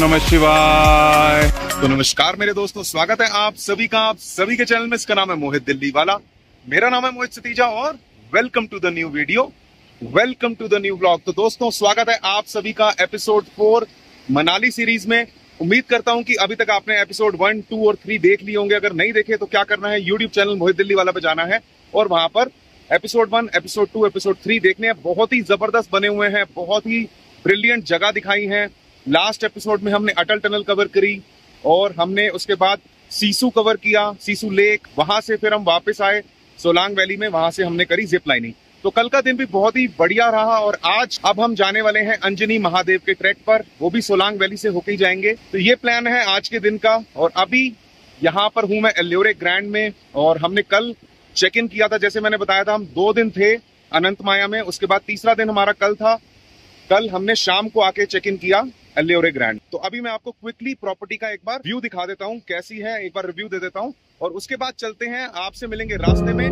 नमः शिवाय। तो नमस्कार मेरे दोस्तों, स्वागत है आप सभी के चैनल में। इसका नाम है मोहित दिल्ली वाला। मेरा नाम है मोहित सतीजा और welcome to the new video, welcome to the new blog. तो दोस्तों स्वागत है आप सभी का एपिसोड 4 मनाली सीरीज में। उम्मीद करता हूं कि अभी तक आपने एपिसोड 1, 2 और 3 देख लिए होंगे। अगर नहीं देखे तो क्या करना है, यूट्यूब चैनल मोहित दिल्ली वाला पे जाना है और वहां पर एपिसोड 1, एपिसोड 2, एपिसोड 3 देखने हैं। बहुत ही जबरदस्त बने हुए हैं, बहुत ही ब्रिलियंट जगह दिखाई है। लास्ट एपिसोड में हमने अटल टनल कवर करी और हमने उसके बाद सीसू कवर किया, सीसू लेक। वहां से फिर हम वापस आए सोलांग वैली में, वहां से हमने करी जिप लाइनिंग। तो कल का दिन भी बहुत ही बढ़िया रहा और आज अब हम जाने वाले हैं अंजनी महादेव के ट्रैक पर, वो भी सोलांग वैली से होके ही जाएंगे। तो ये प्लान है आज के दिन का। और अभी यहाँ पर हूं मैं एल्योरे ग्रैंड में और हमने कल चेक इन किया था। जैसे मैंने बताया था, हम 2 दिन थे अनंत माया में, उसके बाद तीसरा दिन हमारा कल था। कल हमने शाम को आके चेक इन किया एल्योरे ग्रैंड। तो अभी मैं आपको क्विकली प्रॉपर्टी का एक बार व्यू दिखा देता हूं, कैसी है एक बार रिव्यू दे देता हूं और उसके बाद चलते हैं, आपसे मिलेंगे रास्ते में।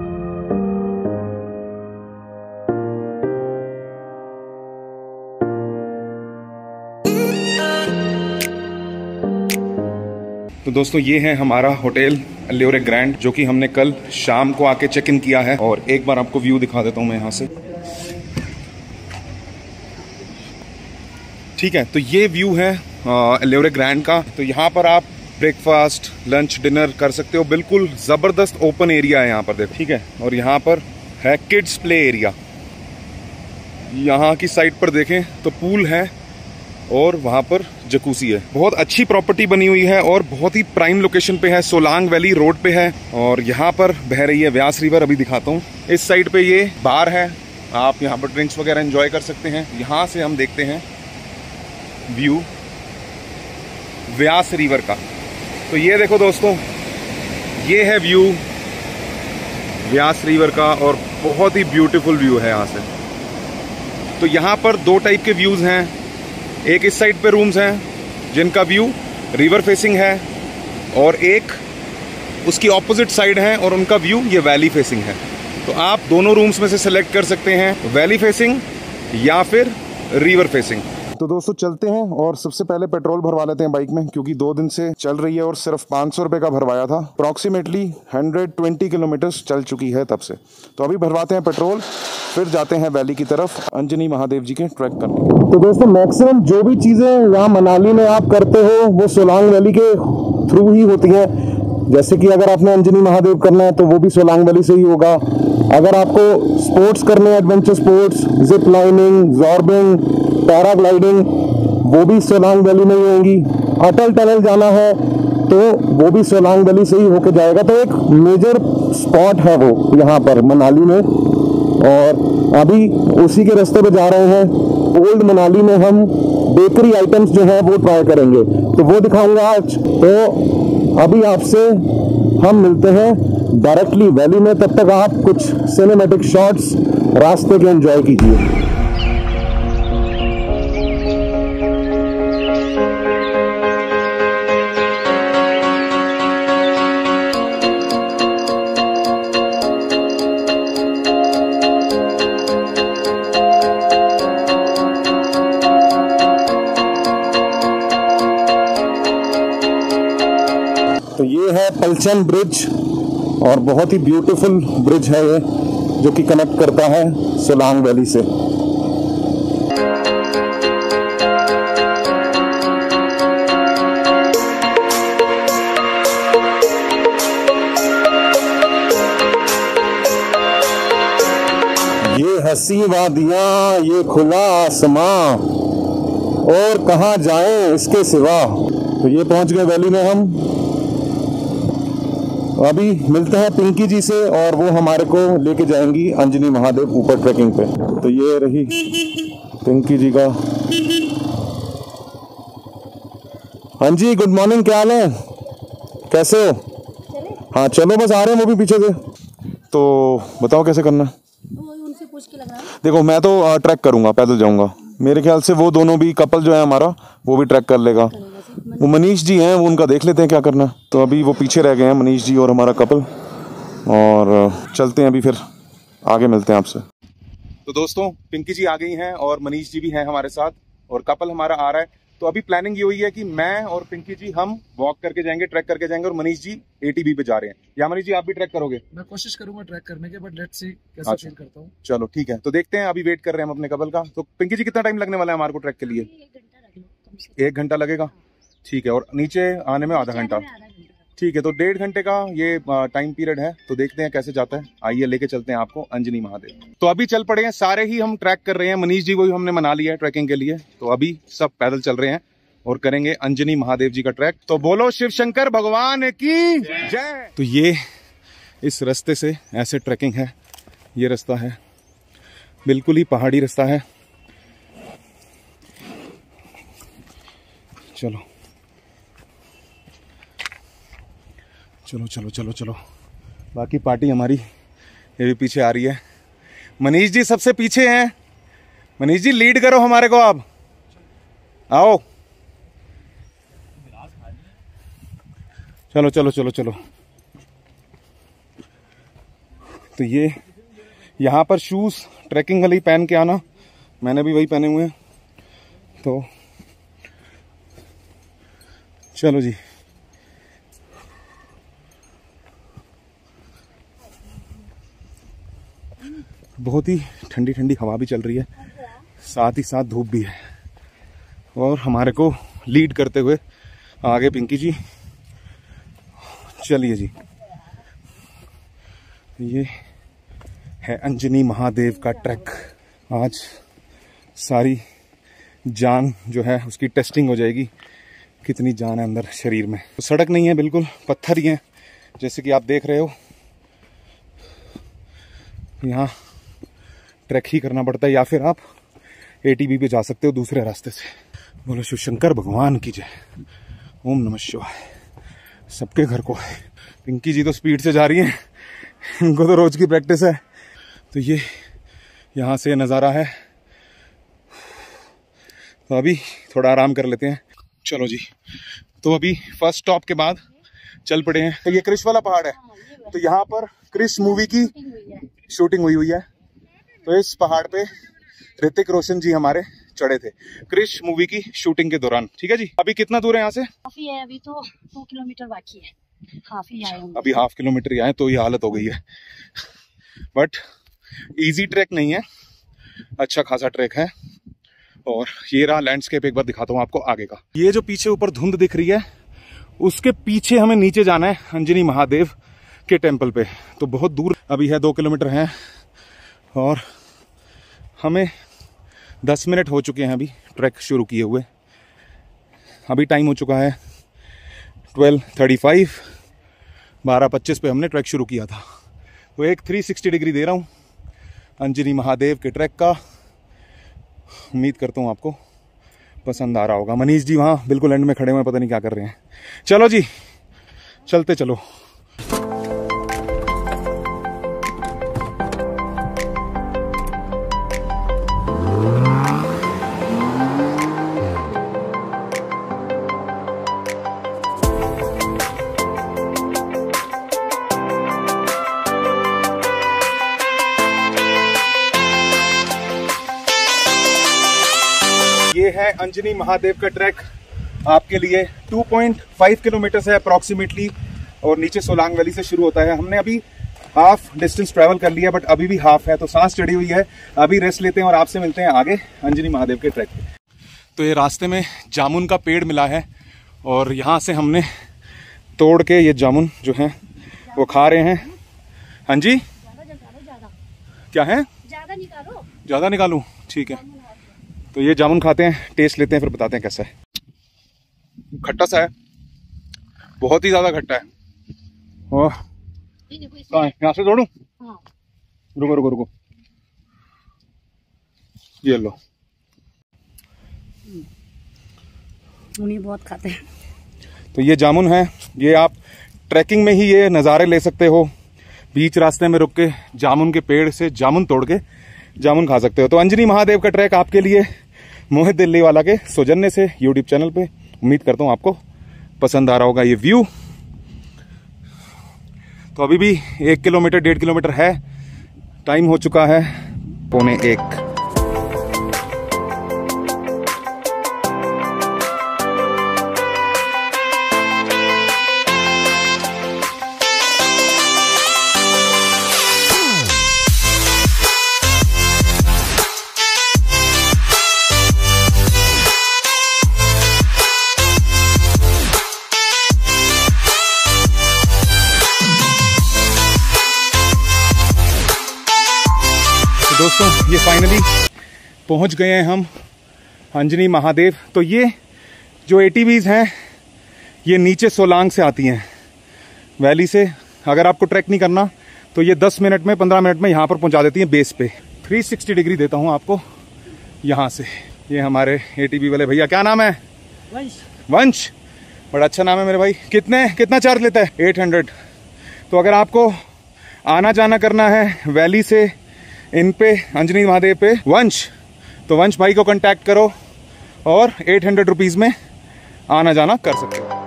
तो दोस्तों ये है हमारा होटल एल्योरे ग्रैंड, जो कि हमने कल शाम को आके चेक इन किया है। और एक बार आपको व्यू दिखा देता हूं मैं यहाँ से। ठीक है, तो ये व्यू है एल्योरे ग्रैंड का। तो यहाँ पर आप ब्रेकफास्ट, लंच, डिनर कर सकते हो। बिल्कुल जबरदस्त ओपन एरिया है यहाँ पर, देखो। ठीक है, और यहाँ पर है किड्स प्ले एरिया। यहाँ की साइड पर देखें तो पूल है और वहाँ पर जकूसी है। बहुत अच्छी प्रॉपर्टी बनी हुई है और बहुत ही प्राइम लोकेशन पे है, सोलांग वैली रोड पे है। और यहाँ पर बह रही है व्यास रिवर, अभी दिखाता हूँ। इस साइड पे ये बार है, आप यहाँ पर ड्रिंक्स वगैरह एंजॉय कर सकते हैं। यहाँ से हम देखते हैं व्यू व्यास रिवर का। तो ये देखो दोस्तों, ये है व्यू व्यास रिवर का और बहुत ही ब्यूटीफुल व्यू है यहाँ से। तो यहाँ पर 2 टाइप के व्यूज हैं। एक इस साइड पे रूम्स हैं जिनका व्यू रिवर फेसिंग है और एक उसकी ऑपोजिट साइड है और उनका व्यू ये वैली फेसिंग है। तो आप दोनों रूम्स में से सिलेक्ट कर सकते हैं, वैली फेसिंग या फिर रिवर फेसिंग। तो दोस्तों चलते हैं और सबसे पहले पेट्रोल भरवा लेते हैं बाइक में, क्योंकि 2 दिन से चल रही है और सिर्फ 500 रुपये का भरवाया था। अप्रॉक्सीमेटली 120 किलोमीटर्स चल चुकी है तब से। तो अभी भरवाते हैं पेट्रोल, फिर जाते हैं वैली की तरफ अंजनी महादेव जी के ट्रैक करने। तो दोस्तों मैक्सिमम जो भी चीज़ें यहाँ मनाली में आप करते हो वो सोलांग वैली के थ्रू ही होती हैं। जैसे कि अगर आपने अंजनी महादेव करना है तो वो भी सोलांग वैली से ही होगा। अगर आपको स्पोर्ट्स करने हैं, adventure sports, zip lining, zorbing, paragliding, वो भी सोलांग वैली में ही होंगी। अटल टनल जाना है तो वो भी सोलांग वैली से ही होके जाएगा। तो एक मेजर स्पॉट है वो यहाँ पर मनाली में और अभी उसी के रास्ते पे जा रहे हैं। ओल्ड मनाली में हम बेकरी आइटम्स जो है वो ट्राई करेंगे, तो वो दिखाऊंगा आज। तो अभी आपसे हम मिलते हैं डायरेक्टली वैली में। तब तक आप कुछ सिनेमैटिक शॉट्स रास्ते के एंजॉय कीजिए। तो ये है पलचन ब्रिज और बहुत ही ब्यूटीफुल ब्रिज है ये, जो कि कनेक्ट करता है सोलांग वैली से। ये हंसी वादियां, ये खुला आसमां, और कहाँ जाएं इसके सिवा। तो ये पहुंच गए वैली में हम। अभी मिलते हैं पिंकी जी से और वो हमारे को लेके जाएंगी अंजनी महादेव ऊपर ट्रैकिंग पे। तो ये रही पिंकी जी का। हाँ जी, गुड मॉर्निंग, क्या हाल है, कैसे हो? हाँ चलो, बस आ रहे हैं वो भी पीछे से। तो बताओ कैसे करना है? उनसे पूछ के लगा। देखो मैं तो ट्रैक करूंगा, पैदल जाऊंगा। मेरे ख्याल से वो दोनों भी कपल जो है हमारा, वो भी ट्रैक कर लेगा। वो मनीष जी हैं, वो उनका देख लेते हैं क्या करना। तो अभी वो पीछे रह गए हैं, मनीष जी और हमारा कपल। और चलते हैं अभी, फिर आगे मिलते हैं आपसे। तो दोस्तों पिंकी जी आ गई हैं और मनीष जी भी हैं हमारे साथ और कपल हमारा आ रहा है। तो अभी प्लानिंग ये हुई है कि मैं और पिंकी जी हम वॉक करके जाएंगे, ट्रैक करके जाएंगे, और मनीष जी एटीबी पे जा रहे हैं। या मनीष जी आप भी ट्रैक करोगे? मैं कोशिश करूंगा ट्रैक करने के, बट लेट्स सी कैसे फील करता हूं। चलो ठीक है, तो देखते हैं, अभी वेट कर रहे हैं हम अपने कपल का। तो पिंकी जी कितना टाइम लगने वाला है हमारे को ट्रैक के लिए? 1 घंटा लगेगा, ठीक है, और नीचे आने में आधा घंटा, ठीक है। तो 1.5 घंटे का ये टाइम पीरियड है। तो देखते हैं कैसे जाता है। आइए लेके चलते हैं आपको अंजनी महादेव। तो अभी चल पड़े हैं, सारे ही हम ट्रैक कर रहे हैं। मनीष जी को भी हमने मना लिया है ट्रैकिंग के लिए, तो अभी सब पैदल चल रहे हैं और करेंगे अंजनी महादेव जी का ट्रैक। तो बोलो शिव शंकर भगवान की जय। तो ये इस रास्ते से ऐसे ट्रैकिंग है, ये रास्ता है, बिल्कुल ही पहाड़ी रास्ता है। चलो चलो चलो चलो चलो, बाकी पार्टी हमारी ये भी पीछे आ रही है। मनीष जी सबसे पीछे हैं। मनीष जी लीड करो हमारे को, आप आओ। चलो चलो चलो चलो। तो ये यहाँ पर शूज ट्रैकिंग वाले ही पहन के आना, मैंने भी वही पहने हुए हैं। तो चलो जी, बहुत ही ठंडी ठंडी हवा भी चल रही है, साथ ही साथ धूप भी है। और हमारे को लीड करते हुए आगे पिंकी जी। चलिए जी, ये है अंजनी महादेव का ट्रैक। आज सारी जान जो है उसकी टेस्टिंग हो जाएगी, कितनी जान है अंदर शरीर में। तो सड़क नहीं है, बिल्कुल पत्थर ही है, जैसे कि आप देख रहे हो। यहाँ ट्रैक ही करना पड़ता है, या फिर आप एटीबी पे जा सकते हो दूसरे रास्ते से। बोलो शिव शंकर भगवान की जय। ओम नमः शिवाय। सबके घर को है। पिंकी जी तो स्पीड से जा रही हैं, इनको तो रोज की प्रैक्टिस है। तो ये यहाँ से नज़ारा है। तो अभी थोड़ा आराम कर लेते हैं। चलो जी, तो अभी फर्स्ट स्टॉप के बाद चल पड़े हैं। तो ये क्रिश वाला पहाड़ है, तो यहाँ पर क्रिश मूवी की शूटिंग हुई है। तो इस पहाड़ पे ऋतिक रोशन जी हमारे चढ़े थे क्रिश मूवी की शूटिंग के दौरान। ठीक है जी। अभी कितना दूर है यहाँ से? काफी है, अभी तो 2 किलोमीटर बाकी है, हाफ ही आए होंगे। अभी हाफ किलोमीटर ही आए तो ये हालत हो गई है। बट इजी ट्रैक नहीं है, अच्छा खासा ट्रैक है। और ये रहा लैंडस्केप, एक बार दिखाता हूँ आपको आगे का। ये जो पीछे ऊपर धुंध दिख रही है, उसके पीछे हमें नीचे जाना है अंजनी महादेव के टेम्पल पे। तो बहुत दूर अभी है, 2 किलोमीटर है, और हमें 10 मिनट हो चुके हैं अभी ट्रैक शुरू किए हुए। अभी टाइम हो चुका है 12:35, 12:25 पे हमने ट्रैक शुरू किया था। तो एक 360 डिग्री दे रहा हूँ अंजनी महादेव के ट्रैक का। उम्मीद करता हूँ आपको पसंद आ रहा होगा। मनीष जी वहाँ बिल्कुल एंड में खड़े हुए हैं, पता नहीं क्या कर रहे हैं। चलो जी, चलते चलो। ये है अंजनी महादेव का ट्रैक आपके लिए। 2.5 किलोमीटर है अप्रॉक्सीमेटली, और नीचे सोलांग वैली से शुरू होता है। हमने अभी हाफ डिस्टेंस ट्रैवल कर लिया, बट अभी भी हाफ है, तो सांस चढ़ी हुई है। अभी रेस्ट लेते हैं और आपसे मिलते हैं आगे अंजनी महादेव के ट्रैक पे। तो ये रास्ते में जामुन का पेड़ मिला है, और यहाँ से हमने तोड़ के ये जामुन जो है वो खा रहे हैं। हाँ जी, क्या है? ज्यादा निकालूं? ठीक है। तो ये जामुन खाते हैं, टेस्ट लेते हैं, फिर बताते हैं कैसा है। खट्टा सा है, बहुत ही ज्यादा खट्टा है। यहाँ से तोड़ूं? रुको रुको रुको, ये लो। उन्हीं बहुत खाते हैं। तो ये जामुन है, ये आप ट्रैकिंग में ही ये नज़ारे ले सकते हो। बीच रास्ते में रुक के जामुन के पेड़ से जामुन तोड़ के जामुन खा सकते हो। तो अंजनी महादेव का ट्रैक आपके लिए मोहित दिल्ली वाला के सौजन्य से यूट्यूब चैनल पे। उम्मीद करता हूँ आपको पसंद आ रहा होगा ये व्यू। तो अभी भी 1 किलोमीटर 1.5 किलोमीटर है। टाइम हो चुका है 12:45। दोस्तों ये फाइनली पहुंच गए हैं हम अंजनी महादेव। तो ये जो ATVs हैं ये नीचे सोलांग से आती हैं वैली से। अगर आपको ट्रैक नहीं करना तो ये 10 मिनट में 15 मिनट में यहाँ पर पहुंचा देती हैं बेस पे। 360 डिग्री देता हूँ आपको यहाँ से। ये हमारे ATV वाले भैया, क्या नाम है? वंश। बड़ा अच्छा नाम है मेरे भाई। कितना चार्ज लेता है? 800। तो अगर आपको आना जाना करना है वैली से इन पे अंजनी महादेव पे वंश, तो वंश भाई को कांटेक्ट करो और 800 रुपीज़ में आना जाना कर सकते हो।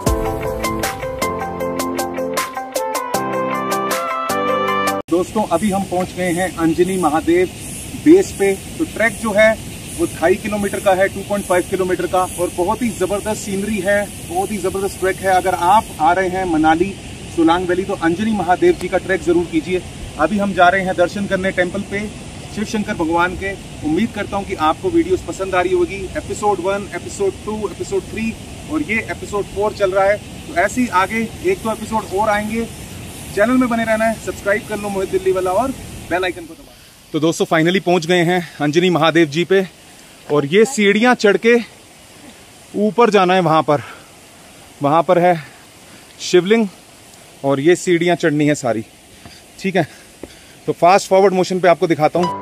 दोस्तों अभी हम पहुंच गए हैं अंजनी महादेव बेस पे। तो ट्रैक जो है वो 2.5 किलोमीटर का है, 2.5 किलोमीटर का, और बहुत ही जबरदस्त सीनरी है, बहुत ही जबरदस्त ट्रैक है। अगर आप आ रहे हैं मनाली सोलांग वैली तो अंजनी महादेव जी का ट्रैक जरूर कीजिए। अभी हम जा रहे हैं दर्शन करने टेंपल पे शिव शंकर भगवान के। उम्मीद करता हूं कि आपको वीडियोस पसंद आ रही होगी। एपिसोड 1, एपिसोड 2, एपिसोड 3 और ये एपिसोड 4 चल रहा है। तो ऐसे ही आगे 1-2 एपिसोड और आएंगे। चैनल में बने रहना है, सब्सक्राइब कर लो मोहित दिल्ली वाला और बेल आइकन को दबा। तो दोस्तों फाइनली पहुंच गए हैं अंजनी महादेव जी पे, और ये सीढ़ियां चढ़ के ऊपर जाना है। वहां पर है शिवलिंग और ये सीढ़ियां चढ़नी है सारी। ठीक है, तो फास्ट फॉरवर्ड मोशन पे आपको दिखाता हूं।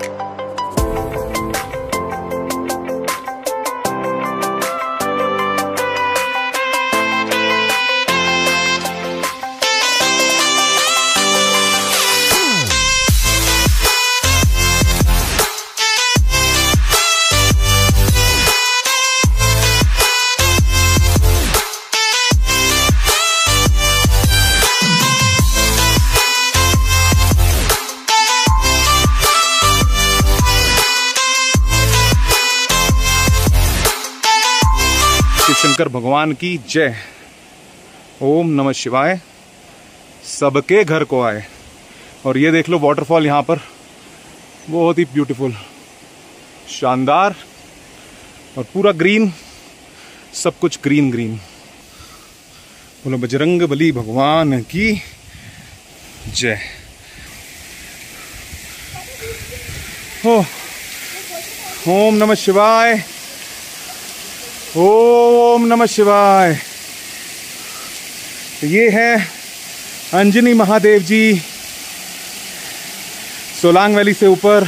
शंकर भगवान की जय। ओम नमः शिवाय। सबके घर को आए। और ये देख लो वाटरफॉल यहाँ पर, बहुत ही ब्यूटीफुल, शानदार, और पूरा ग्रीन, सब कुछ ग्रीन ग्रीन। बोलो बजरंग बली भगवान की जय। ओम नमः शिवाय। ओम नमः शिवाय। ये है अंजनी महादेव जी सोलांग वैली से ऊपर,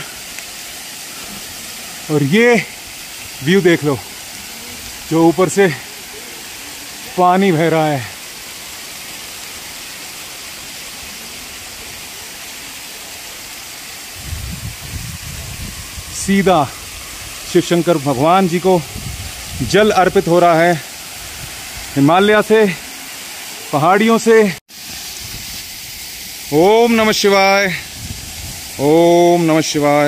और ये व्यू देख लो जो ऊपर से पानी बह रहा है। सीधा शिव शंकर भगवान जी को जल अर्पित हो रहा है, हिमालय से, पहाड़ियों से। ओम नमः शिवाय। ओम नमः शिवाय।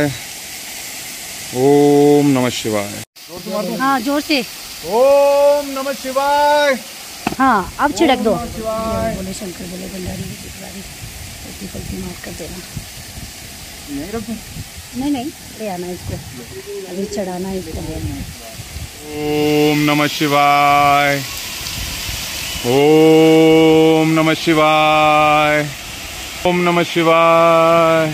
ओम नमः शिवाय। हाँ जोर से। ओम नमः शिवाय। हाँ अब छिड़क दो। बोले शंकर बोले भंडारी पलटी पलटी मार कर देना। नहीं ले आना इसको, अभी चढ़ाना है इसको। ओम नमः शिवाय। ओम नमः शिवाय। ओम नमः शिवाय।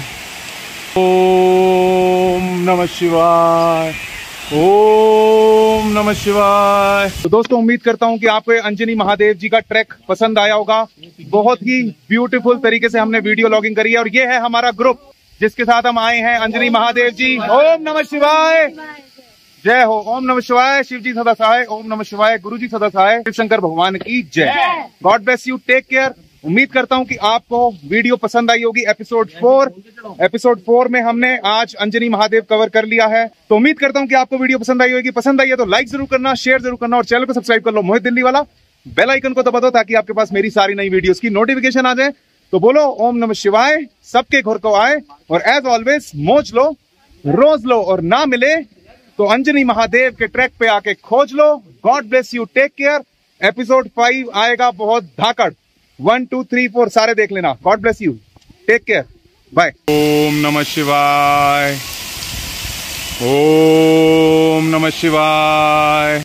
ओम नमः शिवाय। ओम नमः शिवाय। तो दोस्तों उम्मीद करता हूं कि आपको अंजनी महादेव जी का ट्रैक पसंद आया होगा। बहुत ही ब्यूटीफुल तरीके से हमने वीडियो लॉगिंग करी है, और ये है हमारा ग्रुप जिसके साथ हम आए हैं अंजनी महादेव जी। ओम नमः शिवाय। जय हो। ओम नमः शिवाय। शिव जी सदा सहाय। ओम नमः शिवाय। गुरु जी सदा सहाय। शिव शंकर भगवान की जय। God bless you. Take care. उम्मीद करता हूं कि आपको वीडियो पसंद आई होगी। एपिसोड 4 में हमने आज अंजनी महादेव कवर कर लिया है। तो उम्मीद करता हूं कि आपको वीडियो पसंद आई होगी। पसंद आई है तो लाइक जरूर करना, शेयर जरूर करना, और चैनल को सब्सक्राइब कर लो मोहित दिल्ली वाला। बेल आइकन को दबा दो ताकि आपके पास मेरी सारी नई वीडियोस की नोटिफिकेशन आ जाए। तो बोलो ओम नमः शिवाय। सबके घर को आए, और एज ऑलवेज मौज लो, रोज लो, और ना मिले तो अंजनी महादेव के ट्रैक पे आके खोज लो। God bless you. Take care. Episode 5 आएगा बहुत धाकड़। 1, 2, 3, 4 सारे देख लेना। God bless you. Take care. Bye. ओम नमः शिवाय। ओम नमः शिवाय।